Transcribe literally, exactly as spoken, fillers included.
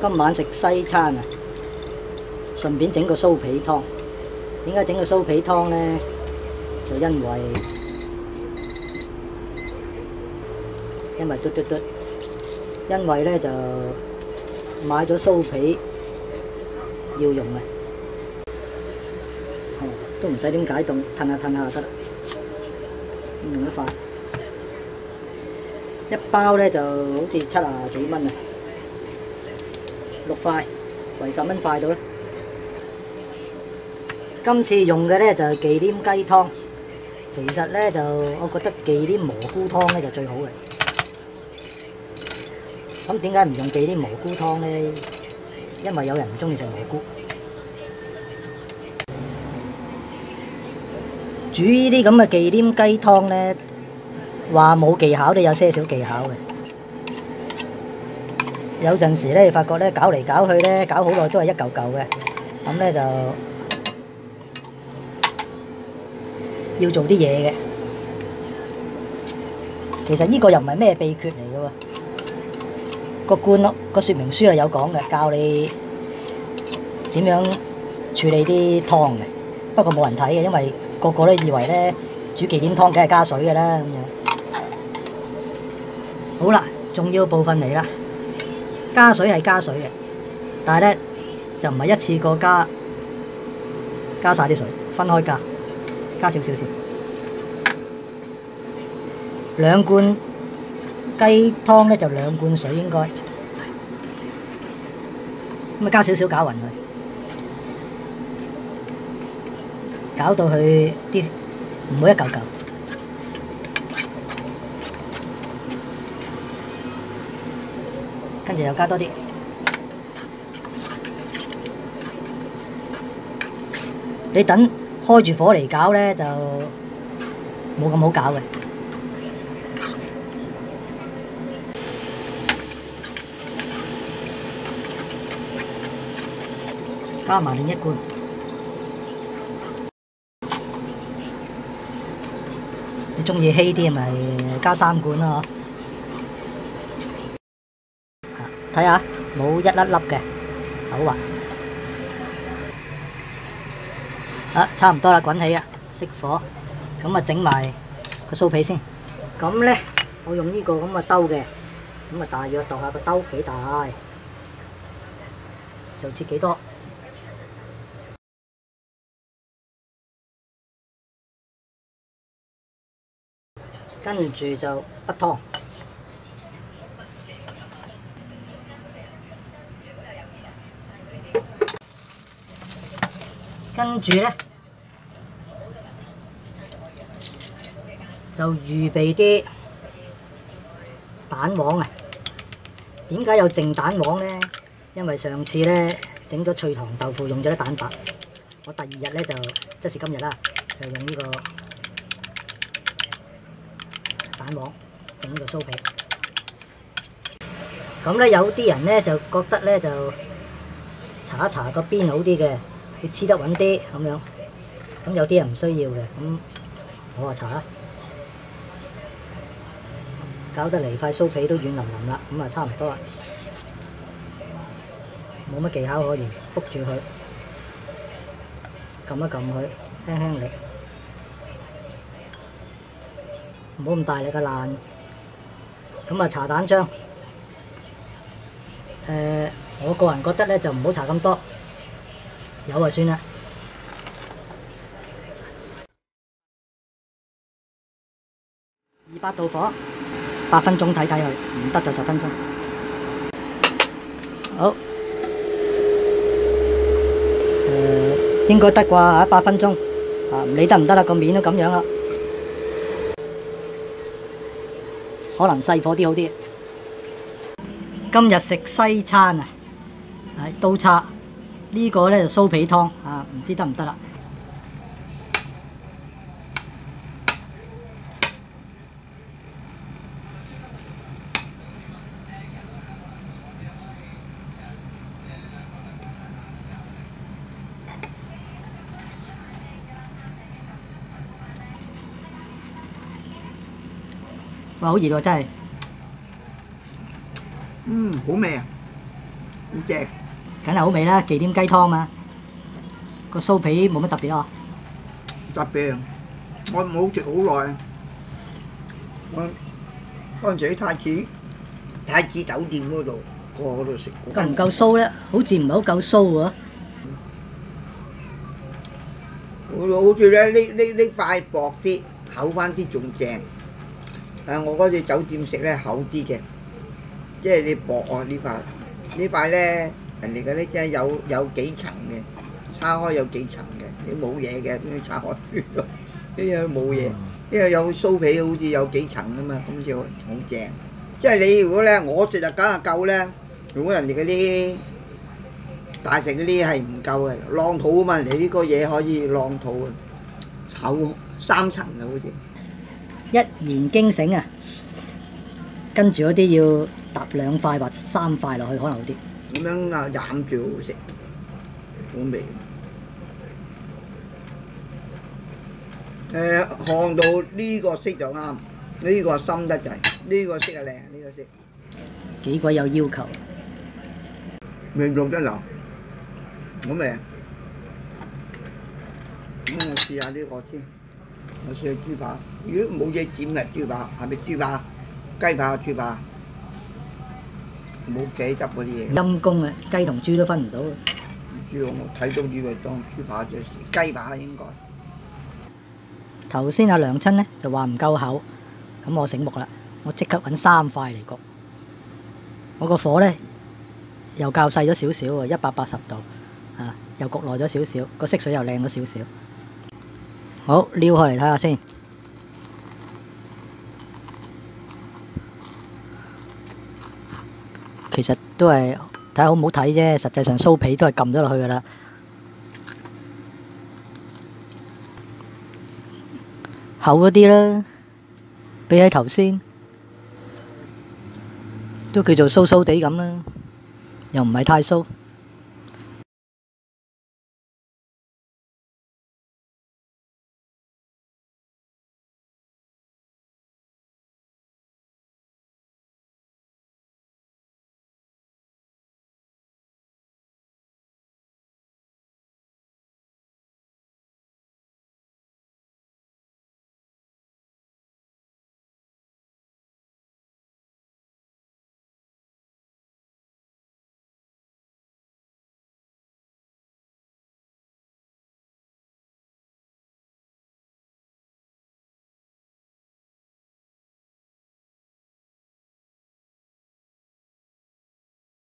今晚食西餐啊，順便整個酥皮湯。點解整個酥皮湯呢？就因為因為嘟嘟嘟，因為呢就買咗酥皮要用啊，哦都唔使點解凍，褪下褪下就得啦，用得快。一包呢就好似七啊幾蚊啊，六塊，為十蚊塊到啦。今次用嘅呢就係忌廉雞湯，其實呢就我覺得忌廉蘑菇湯呢就最好嘅。咁點解唔用忌廉蘑菇湯呢？因為有人唔中意食蘑菇。煮呢啲咁嘅忌廉雞湯呢，話冇技巧都有些少技巧嘅。有陣時呢，發覺呢搞嚟搞去呢，搞好耐都係一嚿嚿嘅，咁呢就要做啲嘢嘅。其實呢個又唔係咩秘訣嚟嘅喎。個罐咯，個說明書係有講嘅，教你點樣處理啲湯嘅。不過冇人睇嘅，因為個個都以為咧煮忌廉湯梗係加水嘅啦咁樣。好啦，重要部分嚟啦，加水係加水嘅，但係咧就唔係一次過加加晒啲水，分開加，加少少先。兩罐雞湯咧就兩罐水應該，咁啊加少少攪勻佢，搞到佢啲唔好一嚿嚿，跟住又加多啲，你等開住火嚟攪咧就冇咁好攪嘅。加埋另一罐，你中意稀啲咪加三罐咯。睇下冇一粒粒嘅，好滑。啊，差唔多啦，滾起啦，熄火。咁啊，整埋個酥皮先。咁咧，我用呢個咁嘅兜嘅，咁啊大約度下個兜幾大，就切幾多。跟住就滗湯，跟住咧就預備啲蛋黃啊。點解有淨蛋黃咧？因為上次咧整咗脆糖豆腐用咗啲蛋白，我第二日咧就即是今日啦，就用呢個蛋黃整呢個酥皮。咁咧有啲人咧就覺得咧就搽一搽個邊好啲嘅，要黐得穩啲咁樣。咁有啲人唔需要嘅，咁我話搽啦。搞得嚟塊酥皮都軟腍腍啦，咁啊差唔多啦。冇乜技巧可言，覆住佢，撳一撳佢，輕輕力。唔好咁大力嘅爛，咁啊搽蛋漿，誒、呃、我個人覺得咧就唔好搽咁多，有就算啦。二百度火，八分鐘睇睇佢，唔得就十分鐘。好，誒、呃、應該得啩嚇，八分鐘啊，唔理得唔得啦，個面都咁樣啦。可能細火啲好啲。今日食西餐啊，係刀叉。呢個咧就酥皮湯啊，唔知得唔得啦。哇，好熱喎，真係。 嗯，好味啊！ 好正。 梗係好味啦，忌廉雞湯嘛。個酥皮冇乜特別啊。 特別，我冇食好耐。我嗰陣時喺太子太子酒店嗰度，過嗰度食過。 夠唔夠酥咧？好似唔係好夠酥喎。 好似咧呢呢呢塊薄啲，厚翻啲仲正。誒，我嗰隻酒店食咧厚啲嘅，即係你薄啊呢塊。呢塊咧人哋嗰啲真係有有幾層嘅，叉開有幾層嘅，你冇嘢嘅，咁樣叉開，呢樣冇嘢。因為有酥皮好似有幾層噶嘛，咁就好正。即係你如果咧我食就梗係夠咧，如果人哋嗰啲大食嗰啲係唔夠嘅，浪肚啊嘛，你呢個嘢可以浪肚啊，厚三層嘅好似。 一言驚醒啊！跟住嗰啲要搭兩塊或三塊落去可能好啲。 咁樣啊攬住好食，好味。誒看到呢個色就啱，呢個深得滯，呢個色啊靚，呢個色。 幾鬼有要求。 命中得流，好味啊！咁我試下呢個先，我試下豬扒。如果冇嘢剪嘅豬扒，係咪豬扒？雞扒、豬扒，冇茄汁嗰啲嘢。 陰公啊！雞同豬都分唔到。唔知我睇到以為當豬扒啫，雞扒應該。 頭先阿娘親咧就話唔夠厚，咁我醒目啦，我即刻揾三塊嚟焗。我個火咧又較細咗少少喎，一百八十度，啊，又焗耐咗少少，個色水又靚咗少少。好，撩開嚟睇下先。其實都係睇下好唔好睇啫，實際上酥皮都係撳咗落去噶啦。厚嗰啲啦，比起頭先都叫做酥酥地咁啦，又唔係太酥。